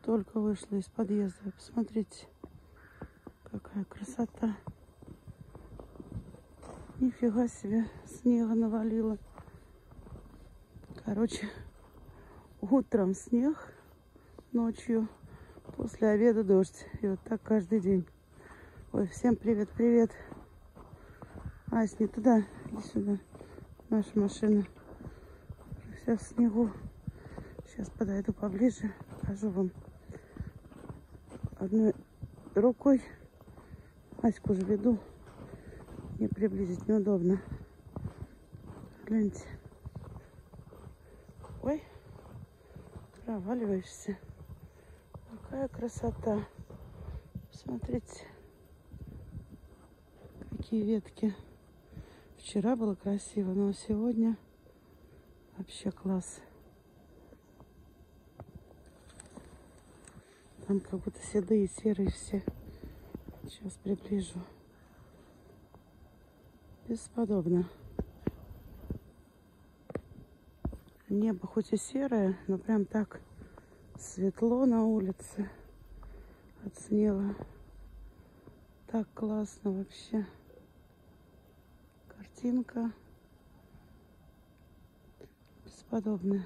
Только вышла из подъезда. Посмотрите, какая красота. Нифига себе, снега навалило. Короче, утром снег, ночью, после обеда дождь. И вот так каждый день. Ой, всем привет-привет. Ась, не туда, иди сюда. Наша машина. Вся в снегу. Сейчас подойду поближе, покажу вам. Одной рукой Аську же веду. Не приблизить неудобно. Гляньте. Ой, проваливаешься. Какая красота. Смотрите, какие ветки. Вчера было красиво, но сегодня вообще класс. Там как будто седые, серые все. Сейчас приближу. Бесподобно. Небо хоть и серое, но прям так светло на улице от снега. Так классно вообще. Картинка бесподобная.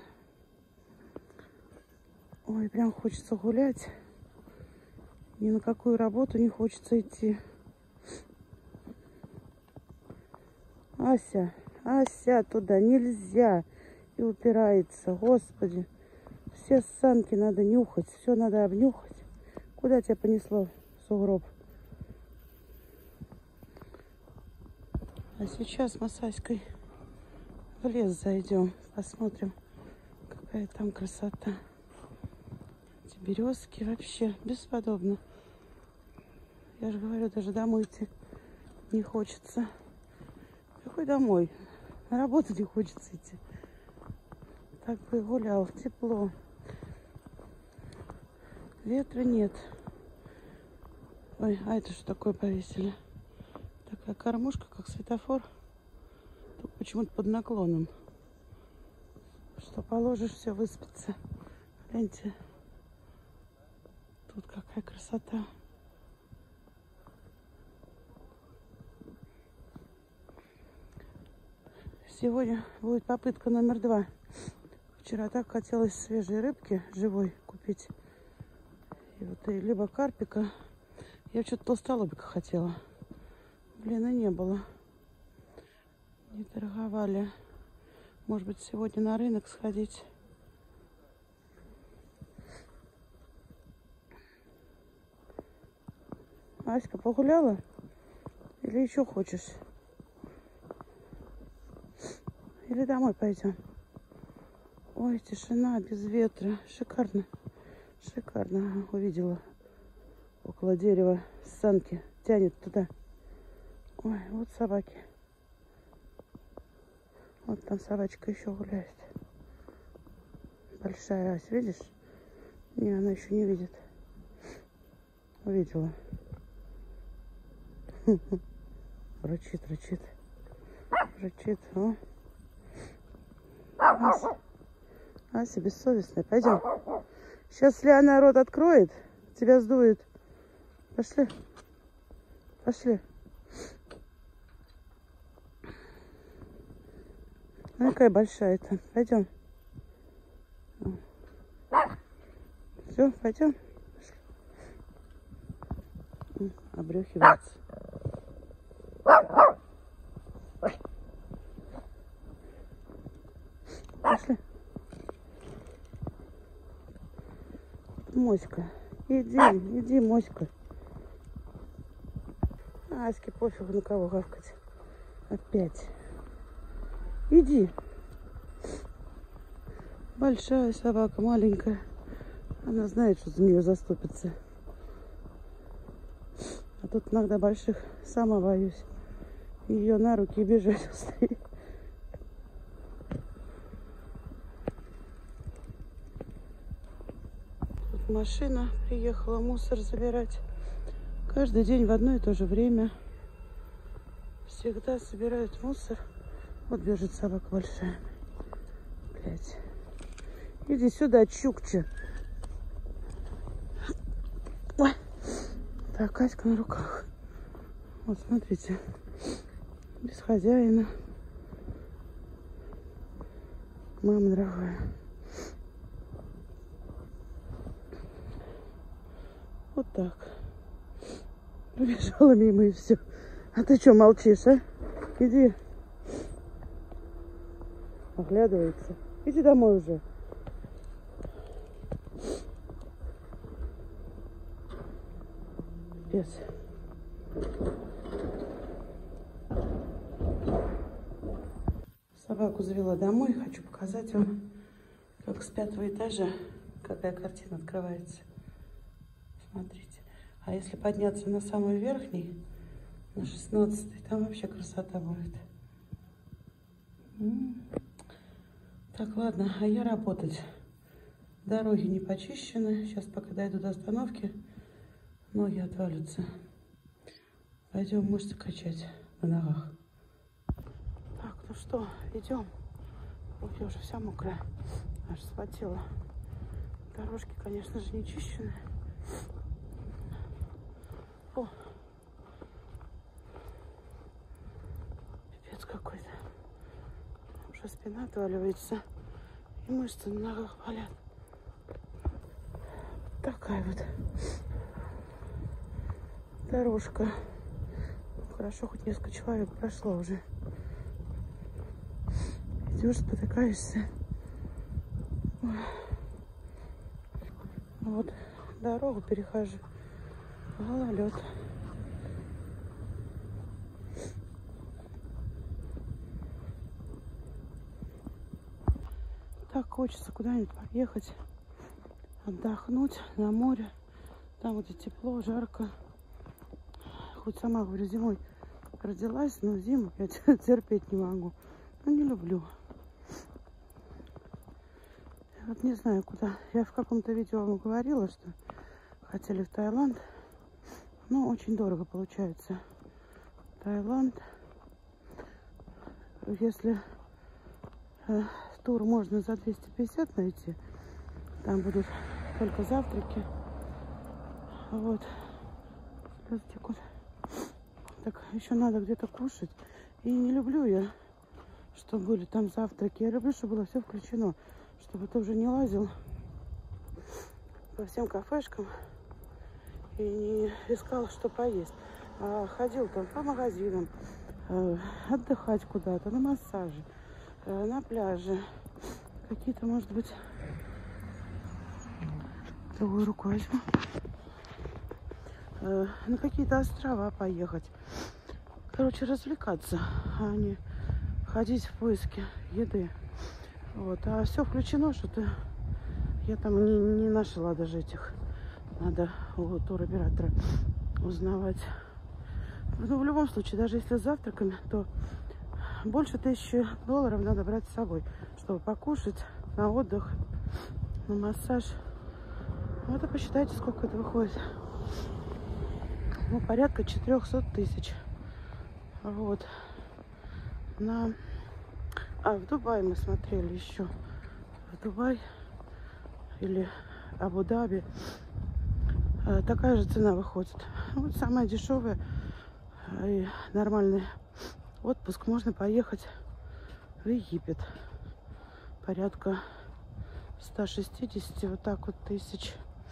Ой, прям хочется гулять. Ни на какую работу не хочется идти. Ася, Ася, туда нельзя. И упирается. Господи. Все санки надо нюхать. Все надо обнюхать. Куда тебя понесло, сугроб? А сейчас мы с Аськой в лес зайдем. Посмотрим, какая там красота. Эти березки вообще бесподобно. Я же говорю, даже домой идти не хочется. Какой домой? На работу не хочется идти. Так бы гулял, тепло. Ветра нет. Ой, а это что такое повесили? Такая кормушка, как светофор. Только почему-то под наклоном. Что положишь, все выспится. Гляньте. Тут какая красота. Сегодня будет попытка номер 2. Вчера так хотелось свежей рыбки живой купить. И вот и либо карпика. Я что-то толстолобика хотела. Блин, и не было. Не торговали. Может быть, сегодня на рынок сходить. Аська, погуляла? Или еще хочешь? Или домой пойдем? Ой, тишина, без ветра. Шикарно. Шикарно. Ага, увидела. Около дерева санки. Тянет туда. Ой, вот собаки. Вот там собачка еще гуляет. Большая Ась, видишь? Не, она еще не видит. Увидела. Рычит, рычит. Рычит. О. Ася. Ася бессовестная. Пойдем. Сейчас Лиана рот откроет, тебя сдует. Пошли. Пошли. Ну, какая большая-то. Пойдем. Все, пойдем. Обрюхивается. Пошли. Моська. Иди, Моська. Аське пофигу, на кого гавкать. Опять. Иди. Большая собака, маленькая. Она знает, что за нее заступится. А тут иногда больших сама боюсь. Ее на руки и бежать быстрее. Тут машина приехала мусор забирать. Каждый день в одно и то же время. Всегда собирают мусор. Вот бежит собака большая. Блять. Иди сюда, Чукча. Так, Катька на руках. Вот, смотрите. Без хозяина. Мама дорогая. Вот так. Побежала мимо и все. А ты что молчишь, а? Иди. Оглядывается. Иди домой уже. Пипец. Собаку завела домой. Хочу показать вам, как с 5-го этажа какая картина открывается. Смотрите. А если подняться на самый верхний, на 16-й, там вообще красота будет. Так, ладно, а я работать. Дороги не почищены. Сейчас пока дойду до остановки, ноги отвалятся. Пойдем мышцы качать на ногах. Так, ну что, идем. Ой, я уже вся мокрая. Аж вспотела. Дорожки, конечно же, не чищены. О! Пипец какой-то. Уже спина отваливается. И мышцы на ногах болят. Вот такая вот дорожка. Хорошо, хоть несколько человек прошло уже. Идешь, спотыкаешься. Вот дорогу перехожу. Гололед. Так хочется куда-нибудь поехать, отдохнуть на море. Там где тепло, жарко. Хоть сама, говорю, зимой родилась, но зиму я терпеть не могу. Ну, не люблю. Я вот не знаю, куда. Я в каком-то видео вам говорила, что хотели в Таиланд. Но очень дорого получается. Таиланд. Если тур можно за 250 найти, там будут только завтраки. Вот. Так, еще надо где-то кушать. И не люблю я, чтобы были там завтраки. Я люблю, чтобы было все включено. Чтобы ты уже не лазил по всем кафешкам и не искал, что поесть. А ходил там по магазинам, отдыхать куда-то, на массаже, на пляже. Какие-то, может быть, другую руку возьму. На какие-то острова поехать. Короче, развлекаться, а не ходить в поиске еды. Вот. А все включено, что-то я там не нашла даже этих. Надо у туроператора узнавать. Ну, в любом случае, даже если с завтраками, то больше $1000 надо брать с собой, чтобы покушать, на отдых, на массаж. Вот и посчитайте, сколько это выходит. Ну, порядка 400 000. Вот. В Дубае мы смотрели еще. В Дубай или Абу-Даби. Такая же цена выходит. Вот самая дешевая и нормальный отпуск. Можно поехать в Египет. Порядка 160, вот так вот, тысяч.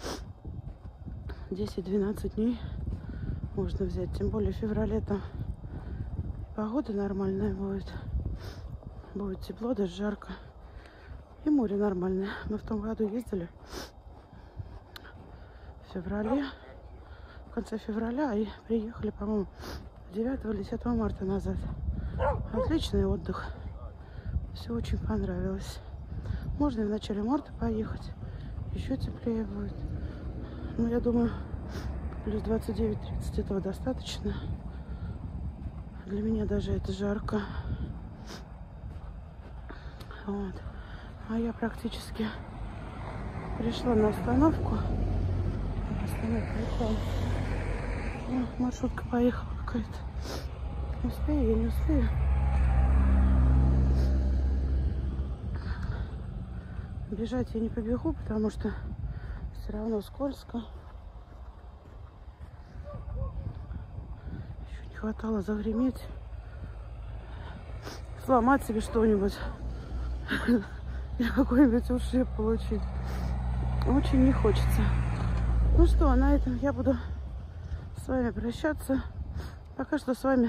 10-12 дней можно взять. Тем более в феврале там погода нормальная будет. Будет тепло, даже жарко. И море нормальное. Мы в том году ездили в феврале, в конце февраля, и приехали, по-моему, 9 или 10 марта назад. Отличный отдых. Все очень понравилось. Можно и в начале марта поехать. Еще теплее будет. Ну, я думаю, плюс 29-30 этого достаточно. Для меня даже это жарко. Вот. А я практически пришла на остановку. Маршрутка поехала какая-то. Успею, я не успею. Бежать я не побегу, потому что все равно скользко. хватало загреметь, сломать себе что-нибудь или какой-нибудь ушиб получить. Очень не хочется. Ну что, на этом я буду с вами прощаться. Пока что с вами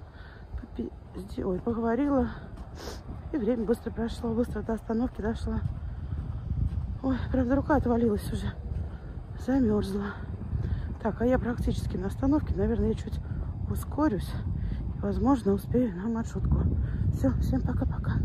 поговорила. И время быстро прошло, быстро до остановки дошла. Ой, правда, рука отвалилась уже. Замерзла. Так, а я практически на остановке. Наверное, я чуть ускорюсь. И, возможно, успею на маршрутку. Все, всем пока-пока.